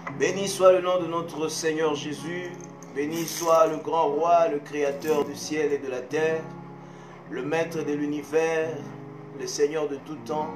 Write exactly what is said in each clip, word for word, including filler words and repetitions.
Béni soit le nom de notre Seigneur Jésus. Béni soit le grand roi, le créateur du ciel et de la terre, le maître de l'univers, le Seigneur de tout temps.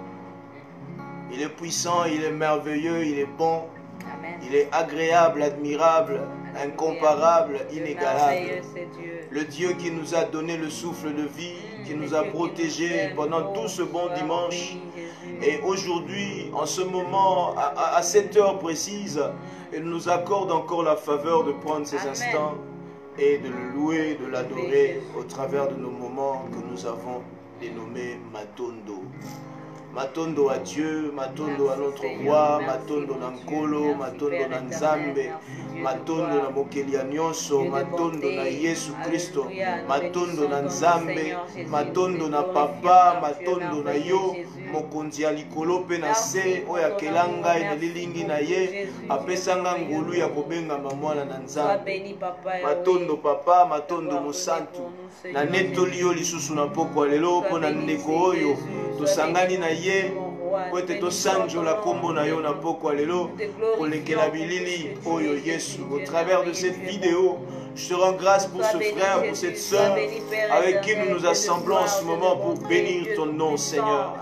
Il est puissant, il est merveilleux, il est bon. Amen. Il est agréable, admirable, incomparable, inégalable. Dieu. Le Dieu qui nous a donné le souffle de vie, qui nous a protégés pendant tout ce bon dimanche. Et aujourd'hui, en ce moment, à, à, à cette heure précise, il nous accorde encore la faveur de prendre ces Amen. instants et de le louer, de l'adorer au travers de nos moments que nous avons dénommés Matondo. Matondo à Dieu, Matondo à notre roi, Matondo na Nkolo, Matondo na Nzambe, Matondo na Mokelia Nyonso, Matondo na Yesu Kristo, Matondo na Nzambe, Matondo na Papa, Matondo na Yo, Mokonzi ya likolo pe na se, oyo akela ngai na lilingi na ye, apesanga ngolu ya kobengama mwana na Nzambe. Matondo Papa, Matondo Mosantu, na netoli yo lisusu na pokwa lelo mpo na ndeko oyo tosangani na ye po ete tosanjola kombo na yo na pokwa lelo kolekela bilili oyo Yesu. Au travers de cette vidéo, je te rends grâce pour ce frère, pour cette sœur avec qui nous nous assemblons en ce moment pour bénir ton nom, Seigneur.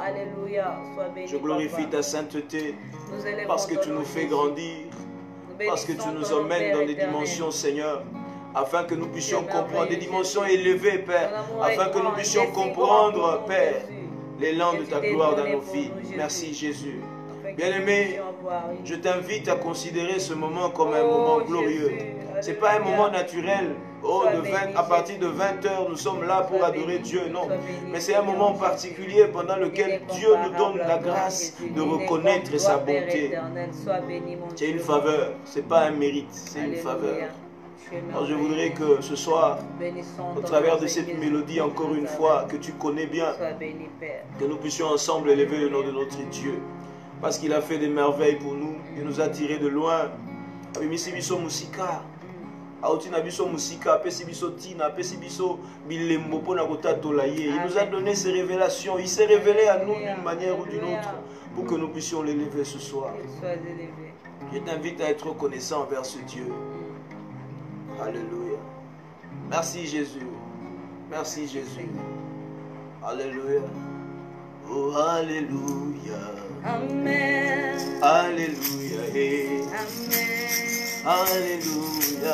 Je glorifie ta sainteté parce que tu nous fais grandir, parce que tu nous emmènes dans des dimensions, Seigneur, afin que nous puissions comprendre des dimensions élevées, Père, afin que nous puissions comprendre, Père, l'élan de ta gloire dans nos vies. Merci, Jésus. Bien-aimé, je t'invite à considérer ce moment comme un moment glorieux. Ce n'est pas un moment naturel. Oh, de vingt, à partir de vingt heures, nous sommes là pour adorer Dieu. Non, mais c'est un moment particulier pendant lequel Dieu nous donne la grâce de reconnaître sa bonté. C'est une faveur, ce n'est pas un mérite, c'est une faveur. Alors je voudrais que ce soir, au travers de cette mélodie, encore une fois, que tu connais bien, que nous puissions ensemble élever le nom de notre Dieu. Parce qu'il a fait des merveilles pour nous, il nous a tirés de loin. Il nous a donné ses révélations, il s'est révélé à nous d'une manière ou d'une autre pour que nous puissions l'élever ce soir. Je t'invite à être reconnaissant envers ce Dieu. Alléluia. Merci Jésus. Merci Jésus. Alléluia. Oh, Alléluia. Amen. Alléluia. Hey. Amen. Alléluia.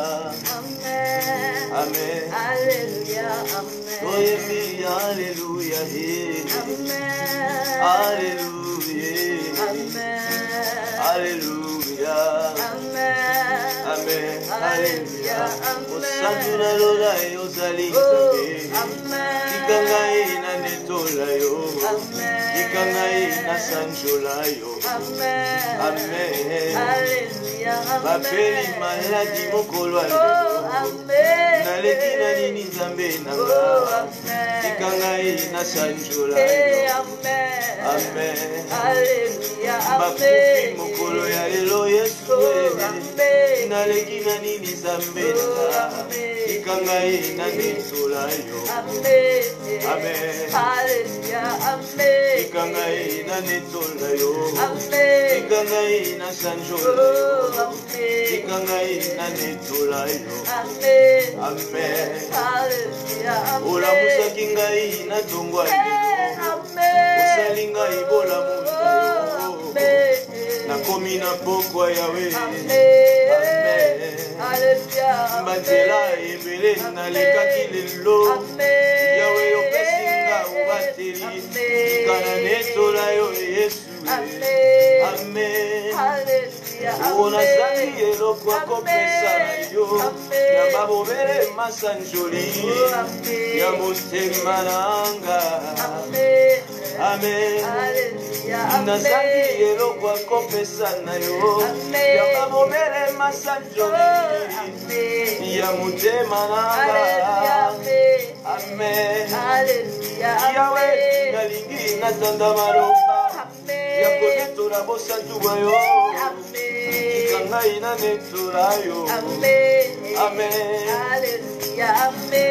Amen. Amen. Alléluia. Amen. Oh, yeah, Alléluia. Hey. Amen. Alléluia. Amen. Alléluia. Amen. Amen. Alléluia. Osanduna lola yo zali Amen. Ikangai na netola yo. Ikangai na sanjola yo. Amen. Amen. Alléluia. Bapeli maladi mokolo Oh, alelo. amen. Naleki na nini Nzambe Oh, nanga. amen. Ikangai na sanjola Eh, yo. amen. Amen. Alléluia. Bakufi Amen. mokolo ya lelo Yesu. Oh, amen. Naleki na nini Nzambe nanga. Ikangai na netola yo. Amen. Amen. Alléluia. Amen. Ikangai na netola yo. Amen. Ikangai na sanjola Oh, yo. amen. Ikangai na netola yo. Amen. Amen. Alléluia. Amen. Olamusaki ngai na tongwa Eh, lelo. amen. Osali ngai bolamu na yo. Amen. Nakomi na pokwa yawe. Amen. Amen. Alléluia. Banzela ebele nalekaki lelo. Amen. Yawe yopesi nga ubateli. Amen. Ikana netola yo Yesu. Amen. Amen. Alléluia. Onazali eloko akopesa na yo. Amen. Ya babobele masanjoli. Amen. Ya motema nanga. Amen. Amen. Alléluia. Nazali Amen. eloko akopesa na yo. Amen. Ya babobele masanjoli. Amen. Ya motema Alléluia. nanga. Amen. Amen. Alléluia. Yawe Amen. nalingi natanda maloba. Amen. Ya konetola bosantu bayo. Amen. Ikangai na netola yo. Amen. Amen. Alléluia. Amen.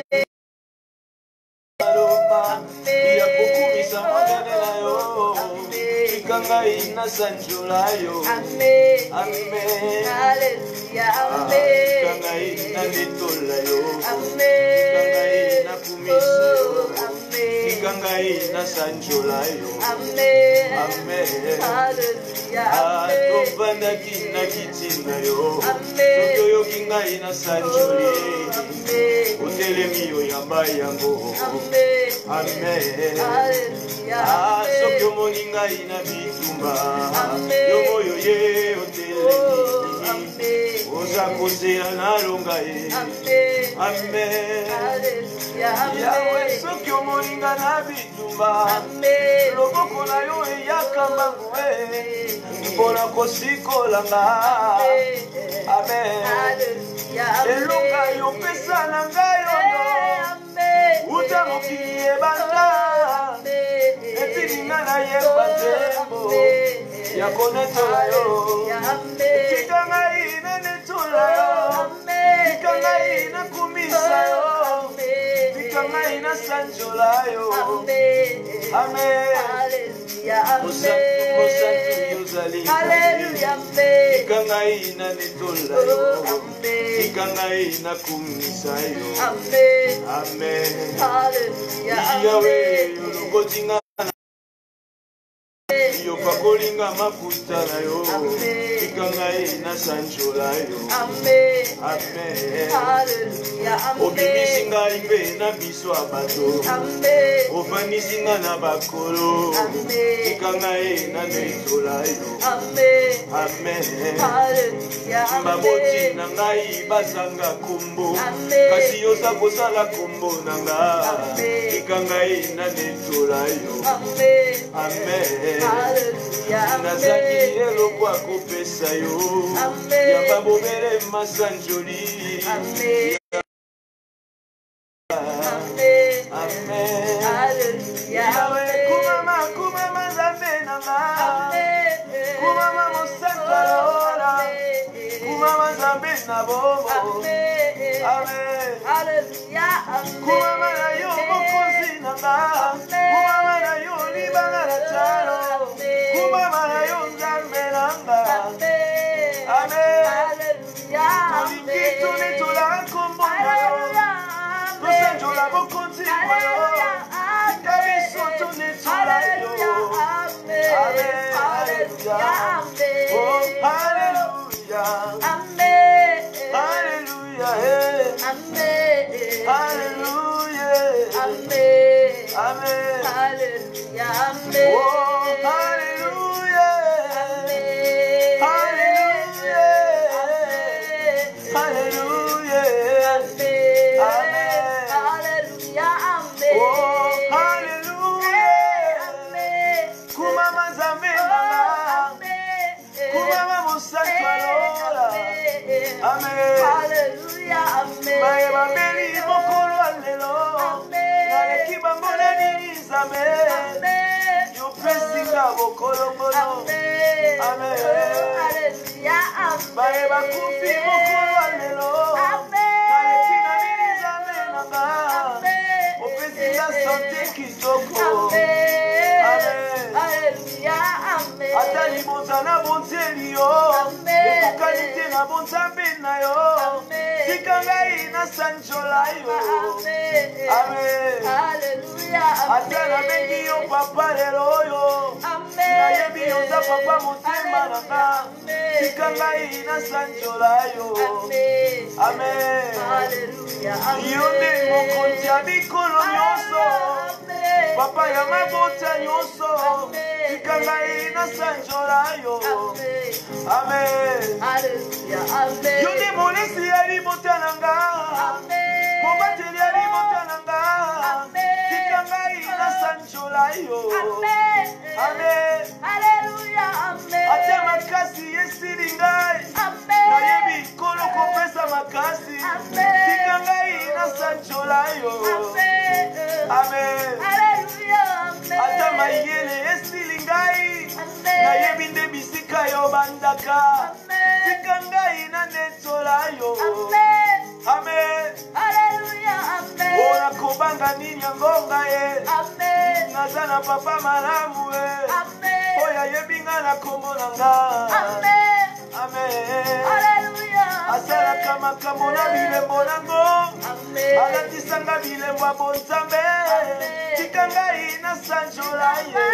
Maloba. Amen. Ya kokumisa monene na yo. Amen. Ikangai na sanjola yo. Amen. Amen. Alléluia, Ah, Amen. tikangai na netola yo. Amen. Tikangai na kumisa yo. Oh, Amen. Tikangai na sanjola yo. Amen. Amen. Alléluia, Ah, Amen. tofandaki na kiti na yo. Amen. Soki oyoki ngai na sanjoli. Oh, Amen. Otelemi oyamba yango. Amen. Amen. Alléluia, Ah, soki Amen. omoni ngai na bitumba. Amen. Yo moyo ye Oh, otelemi. Amen. Oza kozela nalonga ye. Amen. Amen. Alléluia, Yawe Amen. soki omoni ngai na bitumba. Amen. Loboko na yo eyaka mbangu e. Mpona kosikola nga. Amen. Amen. Alléluia, Elonga Amen. yopesa na ngai oyo. Amen. Uta mokili ebanda. Amen. Etilinga na yemba tembo. Ya konetola yo. Amen. Tika ngai na netola yo. Amen. Tika ngai na kumisa yo. Amen. Tika ngai na sanjola yo. Amen. Amen. Alléluia, Mosantu mosantu Amen. yozali. Alléluia, Amen. Tika ngai na netola yo. Amen. Tika ngai na kumisa yo. Amen. Amen. Alléluia, Yawe Amen. olokotinga yo pakolinga mafuta na yo. Amen. Tika ngai na sanjola yo. Amen. Amen. Alléluia, Obimisi Amen. ngai mpe na biso ya bato. Amen. Ofandisi nga na bakolo. Amen. Tika ngai na netola yo. Amen. Amen. Alléluia, Bamoti Amen. na ngai bazanga kombo. Amen. Kasi yoza kosala kombo na nga. Amen. Tika ngai na netola yo. Amen. Amen. Alléluia, Nazaki Amen. eloko akopesa yo. Amen. Yamba bobele masanjoli. Amen. Amen. Amen. Alléluia, Yawe Amen. kumama kumama nzambe nanga. Amen. Kumama mosantu alora. Kumama nzambe na bobo. Amen. Amen. Alléluia, Amen. Kumama na yo mokonzi nanga. Kumama na yo libanga na talo. Kumama na yo nzambe nanga. Amen. Amen. Alléluia, Tolingi Amen. tonetola nkombo na yo. Alléluia, Tosanjola bokonzi na yo. Alléluia, Tika biso tonetola yo. Alléluia, Amen. Amen. Alléluia, Amen. Oh, hallelujah. Amen. Hallelujah. Hey. Amen. Hallelujah. Amen. Amen. Alléluia, Amen. Oh, hallelujah. Amen. Hallelujah. Amen. Hallelujah. Amen. Amen. Alléluia, Amen. Oh, hallelujah. Amen. Kumama nzambe Oh, nanga. Amen. Kumama mosantu alora. Amen. Alléluia, Amen. Baye babeli mokolo alelo. Amen. Naleki bango na nini nzambe. Amen. Yopesinga bokolongolo. Amen. Amen. Alléluia, Amen. Baye bakufi mokolo alelo. Amen. Naleki na nini nzambe nanga. Amen. Opesinga sante kitoko. Amen. Amen. Alléluia, Amen. Ata libonza na bonzeli yo. Amen. Ekokani te na bonzambe na yo. Amen. Tika ngai na sanjola yo. Amen. Amen. Alléluia, Ata nabengi yo papa lelo oyo. Amen. Nayebi yoza papa motema na nga. Amen. Tika ngai na sanjola yo. Amen. Amen. Alléluia, Amen. Yo nde mokonzi ya bikolo nyonso. Amen. Papa ya mabota nyonso. Amen. Tika ngai na sanjola yo. Amen. Amen. Alléluia, Amen. Yo nde molesi ya libota na nga. Amen. Mobateli ya libota na nga. Amen. Tika ngai na sanjola yo. Amen. Amen. Alléluia, Amen. Ata makasi esili ngai. Amen. Nayebi nkolo kopesa makasi. Amen. Tika ngai na sanjola yo. Amen. Amen. Alléluia, Amen. Ata mayele esili ngai. Amen. Nayebi nde bisika yo bandaka. Amen. Tika ngai na netola yo. Amen. Amen. Alléluia, Amen. Mpona kobanga nini yango ngai. Amen. Naza na papa malamu e. Amen. Oyo ayebi nga na kombo na nga. Amen. Amen. Alléluia. asalaka makambo na bilembo nango alatisanga bilembo ya bonzambe tika ngai nasanjola ye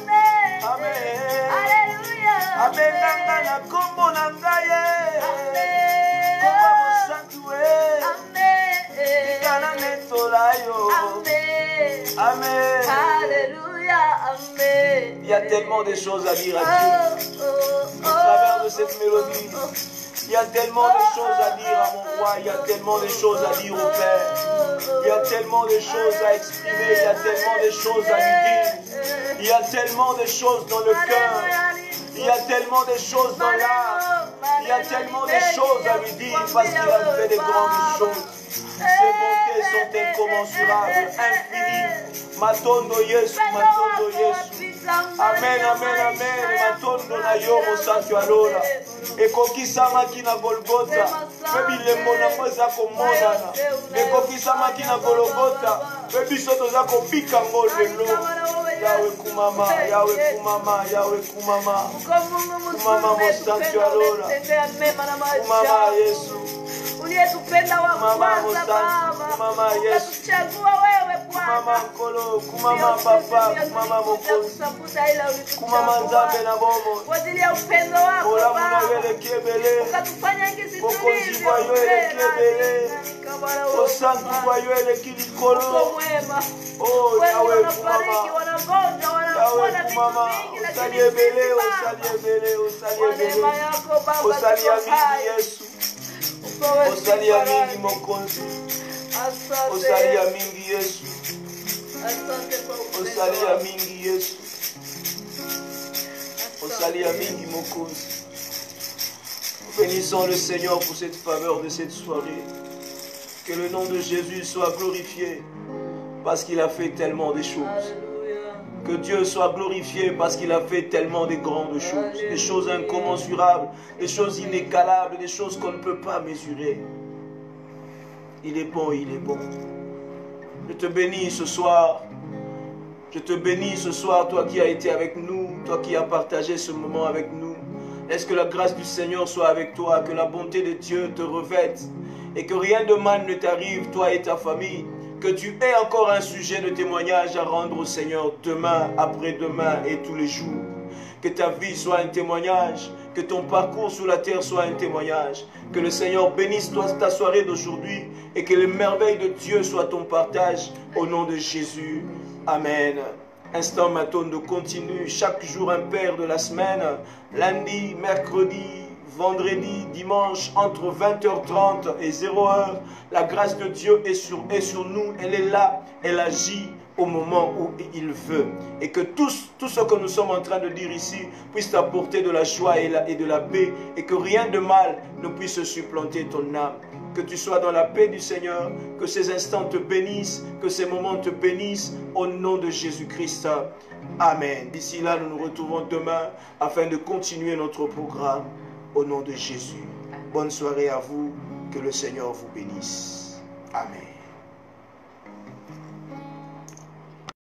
abenganga na kombo na ngai kombo mosantu tika na netola yo. Amen. Alléluia. Amen. Il y a tellement de choses à dire à Dieu au travers de cette mélodie. Il y a tellement de choses à dire à mon roi. Il y a tellement de choses à dire au Père. Il y a tellement de choses à exprimer. Il y a tellement de choses à lui dire. Il y a tellement de choses dans le cœur. Il y a tellement de choses dans l'âme. Il y a tellement de choses à lui dire parce qu'il a fait de grandes choses. Ses bontés sont incommensurables, infinies. Matondo Yesu, Matondo Yesu. Amen, amen, amen. Matondo na yo mosantu alola. Ekokisamaki na Golgotha. Pe bilembo na moza komonana. Ekokisamaki na Golgotha. Pe biso toza kobika ngo lelo. Yawe kumama, Yawe kumama, Yawe kumama. Kumama mosantu alola. Kumama Yesu. Uliyetupenda wa kwanza Baba, ukatuchagua wewe Bwana. Kumama nkolo, kumama papa, kumama mokozi, kumama nzambe na bomo. Kwa ajili ya upendo wako Baba, ukatufanya ngisi tulivyo. Osantu kwa yele kilikolo. Oh, Yawe unafariki wanagonjwa, wanapona vitu vingi, lakini usaliebele, usaliebele, usaliebele. Usalia mingi Yesu. Osalia mingi mokonzi. Osalia mingi Yesu. Osalia mingi Yesu. Osalia mingi mokonzi. Bénissons le Seigneur pour cette faveur de cette soirée. Que le nom de Jésus soit glorifié parce qu'il a fait tellement de choses. Que Dieu soit glorifié parce qu'il a fait tellement de grandes choses, des choses incommensurables, des choses inécalables, des choses qu'on ne peut pas mesurer. Il est bon, il est bon. Je te bénis ce soir. Je te bénis ce soir, toi qui as été avec nous, toi qui as partagé ce moment avec nous. Laisse que la grâce du Seigneur soit avec toi, que la bonté de Dieu te revête et que rien de mal ne t'arrive, toi et ta famille. Que tu aies encore un sujet de témoignage à rendre au Seigneur demain, après-demain et tous les jours. Que ta vie soit un témoignage, que ton parcours sur la terre soit un témoignage. Que le Seigneur bénisse toi, ta soirée d'aujourd'hui et que les merveilles de Dieu soient ton partage au nom de Jésus. Amen. Instant Matondo continue chaque jour impair de la semaine, lundi, mercredi, vendredi, dimanche, entre vingt heures trente et zéro heure, la grâce de Dieu est sur, est sur nous, elle est là, elle agit au moment où il veut. Et que tous, tout ce que nous sommes en train de dire ici puisse t'apporter de la joie et, la, et de la paix, et que rien de mal ne puisse supplanter ton âme. Que tu sois dans la paix du Seigneur, que ces instants te bénissent, que ces moments te bénissent, au nom de Jésus-Christ. Amen. D'ici là, nous nous retrouvons demain afin de continuer notre programme. Au nom de Jésus. Bonne soirée à vous. Que le Seigneur vous bénisse. Amen.